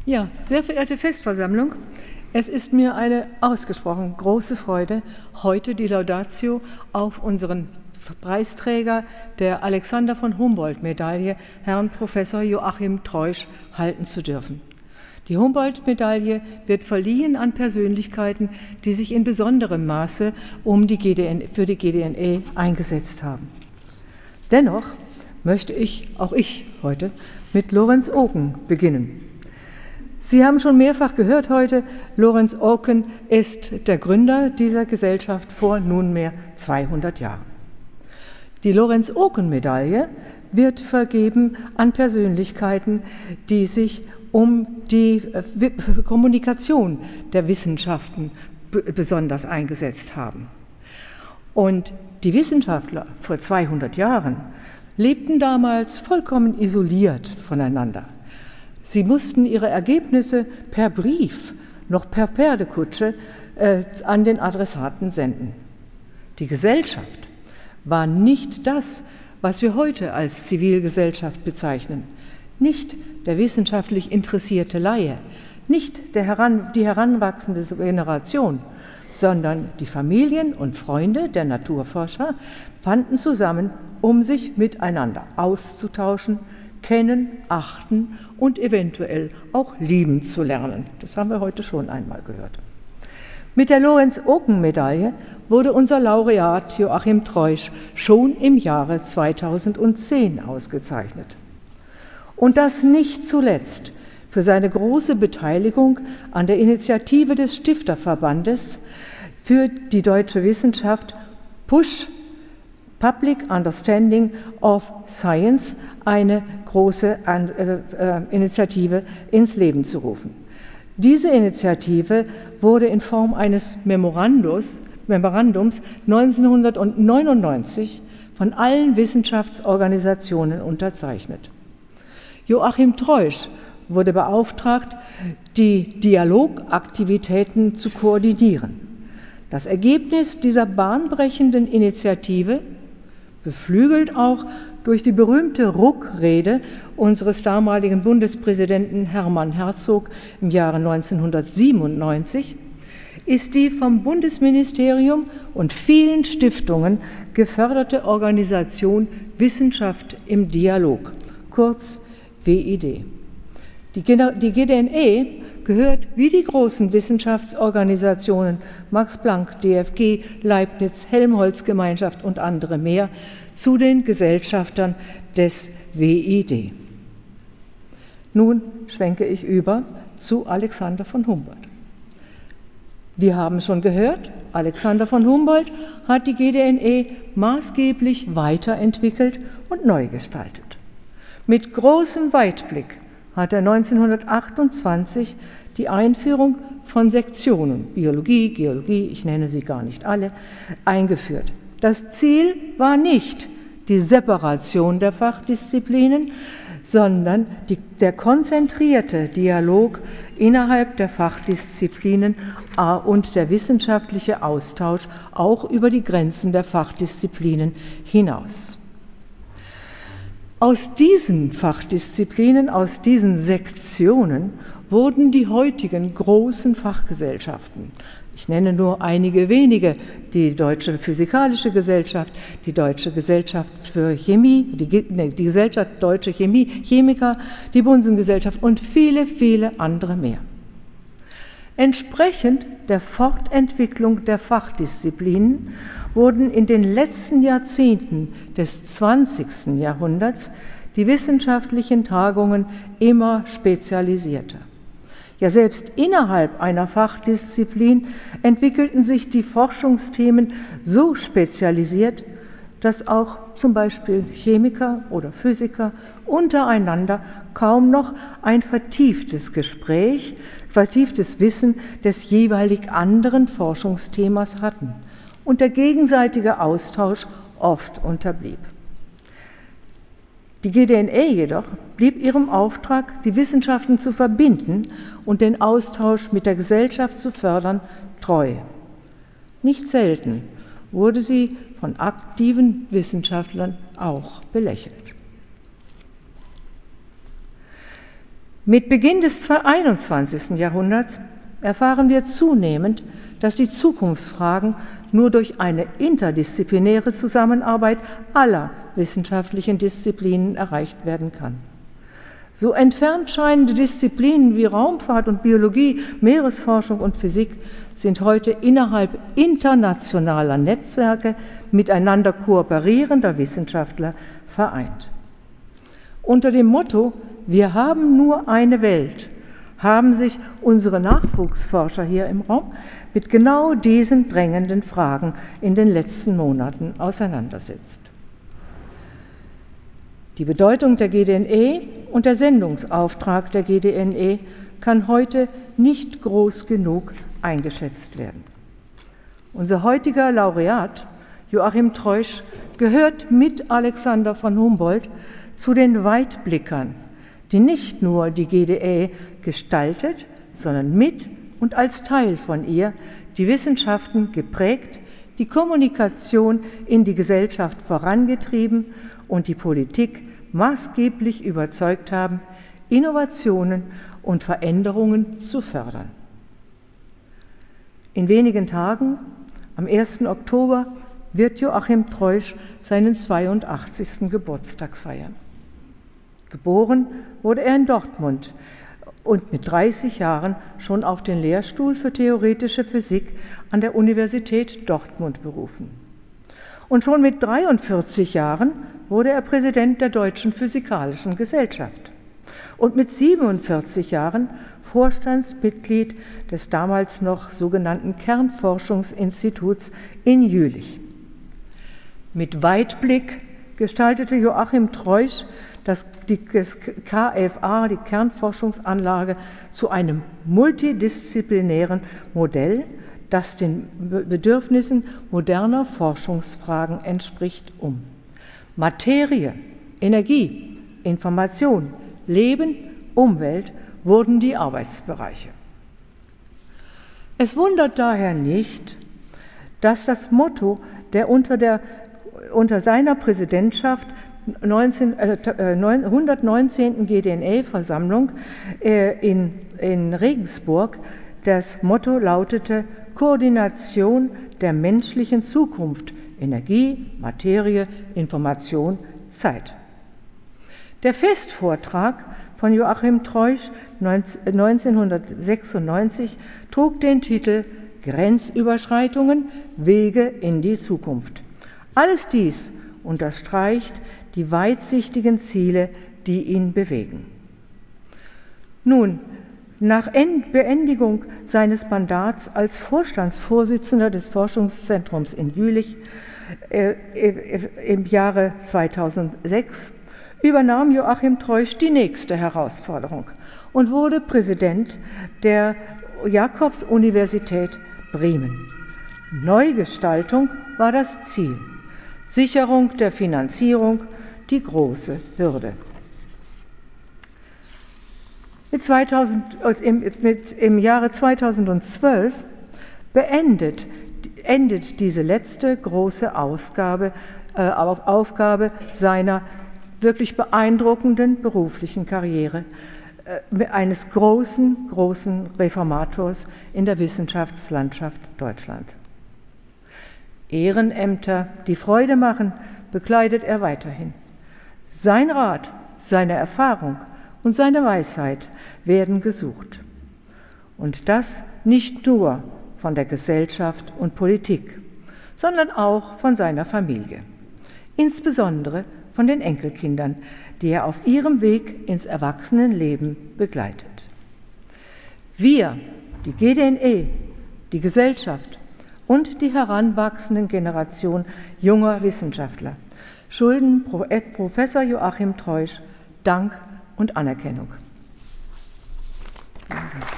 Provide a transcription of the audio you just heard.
Ja, sehr verehrte Festversammlung, es ist mir eine ausgesprochen große Freude, heute die Laudatio auf unseren Preisträger der Alexander von Humboldt-Medaille, Herrn Professor Joachim Treusch, halten zu dürfen. Die Humboldt-Medaille wird verliehen an Persönlichkeiten, die sich in besonderem Maße für die GDNE eingesetzt haben. Dennoch möchte auch ich heute mit Lorenz Oken beginnen. Sie haben schon mehrfach gehört heute, Lorenz Oken ist der Gründer dieser Gesellschaft vor nunmehr 200 Jahren. Die Lorenz-Oken-Medaille wird vergeben an Persönlichkeiten, die sich um die Kommunikation der Wissenschaften besonders eingesetzt haben. Und die Wissenschaftler vor 200 Jahren lebten damals vollkommen isoliert voneinander. Sie mussten ihre Ergebnisse per Brief, noch per Pferdekutsche, an den Adressaten senden. Die Gesellschaft war nicht das, was wir heute als Zivilgesellschaft bezeichnen. Nicht der wissenschaftlich interessierte Laie, nicht die heranwachsende Generation, sondern die Familien und Freunde der Naturforscher fanden zusammen, um sich miteinander auszutauschen, kennen, achten und eventuell auch lieben zu lernen. Das haben wir heute schon einmal gehört. Mit der Lorenz-Oken-Medaille wurde unser Laureat Joachim Treusch schon im Jahre 2010 ausgezeichnet. Und das nicht zuletzt für seine große Beteiligung an der Initiative des Stifterverbandes für die deutsche Wissenschaft PUSH, Public Understanding of Science, eine große Initiative ins Leben zu rufen. Diese Initiative wurde in Form eines Memorandums 1999 von allen Wissenschaftsorganisationen unterzeichnet. Joachim Treusch wurde beauftragt, die Dialogaktivitäten zu koordinieren. Das Ergebnis dieser bahnbrechenden Initiative, beflügelt auch durch die berühmte Ruck-Rede unseres damaligen Bundespräsidenten Hermann Herzog im Jahre 1997, ist die vom Bundesministerium und vielen Stiftungen geförderte Organisation Wissenschaft im Dialog, kurz WID. Die GDNE gehört wie die großen Wissenschaftsorganisationen Max Planck, DFG, Leibniz, Helmholtz-Gemeinschaft und andere mehr zu den Gesellschaftern des WID. Nun schwenke ich über zu Alexander von Humboldt. Wir haben schon gehört, Alexander von Humboldt hat die GDNE maßgeblich weiterentwickelt und neu gestaltet. Mit großem Weitblick hat er 1928 die Einführung von Sektionen, Biologie, Geologie, ich nenne sie gar nicht alle, eingeführt. Das Ziel war nicht die Separation der Fachdisziplinen, sondern der konzentrierte Dialog innerhalb der Fachdisziplinen und der wissenschaftliche Austausch auch über die Grenzen der Fachdisziplinen hinaus. Aus diesen Fachdisziplinen, aus diesen Sektionen wurden die heutigen großen Fachgesellschaften. Ich nenne nur einige wenige, die Deutsche Physikalische Gesellschaft, die Deutsche Gesellschaft für Chemie, die Gesellschaft Deutsche Chemiker, die Bunsen-Gesellschaft und viele, viele andere mehr. Entsprechend der Fortentwicklung der Fachdisziplinen wurden in den letzten Jahrzehnten des 20. Jahrhunderts die wissenschaftlichen Tagungen immer spezialisierter. Ja, selbst innerhalb einer Fachdisziplin entwickelten sich die Forschungsthemen so spezialisiert, dass auch zum Beispiel Chemiker oder Physiker untereinander kaum noch ein vertieftes Gespräch, vertieftes Wissen des jeweilig anderen Forschungsthemas hatten und der gegenseitige Austausch oft unterblieb. Die GDNE jedoch blieb ihrem Auftrag, die Wissenschaften zu verbinden und den Austausch mit der Gesellschaft zu fördern, treu. Nicht selten wurde sie von aktiven Wissenschaftlern auch belächelt. Mit Beginn des 21. Jahrhunderts erfahren wir zunehmend, dass die Zukunftsfragen nur durch eine interdisziplinäre Zusammenarbeit aller wissenschaftlichen Disziplinen erreicht werden kann. So entfernt scheinende Disziplinen wie Raumfahrt und Biologie, Meeresforschung und Physik sind heute innerhalb internationaler Netzwerke miteinander kooperierender Wissenschaftler vereint. Unter dem Motto „Wir haben nur eine Welt“ haben sich unsere Nachwuchsforscher hier im Raum mit genau diesen drängenden Fragen in den letzten Monaten auseinandergesetzt. Die Bedeutung der GDNE und der Sendungsauftrag der GDNE kann heute nicht groß genug eingeschätzt werden. Unser heutiger Laureat, Joachim Treusch, gehört mit Alexander von Humboldt zu den Weitblickern, die nicht nur die GDE gestaltet, sondern mit und als Teil von ihr die Wissenschaften geprägt, die Kommunikation in die Gesellschaft vorangetrieben und die Politik maßgeblich überzeugt haben, Innovationen und Veränderungen zu fördern. In wenigen Tagen, am 1. Oktober, wird Joachim Treusch seinen 82. Geburtstag feiern. Geboren wurde er in Dortmund und mit 30 Jahren schon auf den Lehrstuhl für theoretische Physik an der Universität Dortmund berufen. Und schon mit 43 Jahren wurde er Präsident der Deutschen Physikalischen Gesellschaft und mit 47 Jahren Vorstandsmitglied des damals noch sogenannten Kernforschungsinstituts in Jülich. Mit Weitblick gestaltete Joachim Treusch das KFA, die Kernforschungsanlage, zu einem multidisziplinären Modell, das den Bedürfnissen moderner Forschungsfragen entspricht, um Materie, Energie, Information, Leben, Umwelt wurden die Arbeitsbereiche. Es wundert daher nicht, dass das Motto der unter seiner Präsidentschaft 119. GDNE-Versammlung in Regensburg, das Motto lautete Koordination der menschlichen Zukunft, Energie, Materie, Information, Zeit. Der Festvortrag von Joachim Treusch 1996 trug den Titel Grenzüberschreitungen, Wege in die Zukunft. Alles dies unterstreicht die weitsichtigen Ziele, die ihn bewegen. Nun, nach Beendigung seines Mandats als Vorstandsvorsitzender des Forschungszentrums in Jülich im Jahre 2006 übernahm Joachim Treusch die nächste Herausforderung und wurde Präsident der Jakobs-Universität Bremen. Neugestaltung war das Ziel, Sicherung der Finanzierung die große Hürde. Im Jahre 2012 endet diese letzte große Aufgabe seiner wirklich beeindruckenden beruflichen Karriere eines großen Reformators in der Wissenschaftslandschaft Deutschland. Ehrenämter, die Freude machen, bekleidet er weiterhin. Sein Rat, seine Erfahrung und seine Weisheit werden gesucht. Und das nicht nur von der Gesellschaft und Politik, sondern auch von seiner Familie, insbesondere von den Enkelkindern, die er auf ihrem Weg ins Erwachsenenleben begleitet. Wir, die GDNE, die Gesellschaft und die heranwachsenden Generation junger Wissenschaftler schulden Professor Joachim Treusch Dank und Anerkennung. Danke.